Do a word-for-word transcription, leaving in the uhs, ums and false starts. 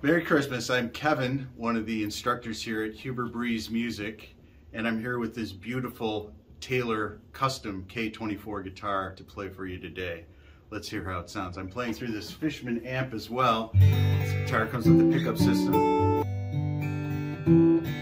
Merry Christmas. I'm Kevin, one of the instructors here at Huber Breese Music, and I'm here with this beautiful Taylor custom K twenty-four guitar to play for you today. Let's hear how it sounds. I'm playing through this Fishman amp as well. This guitar comes with a pickup system.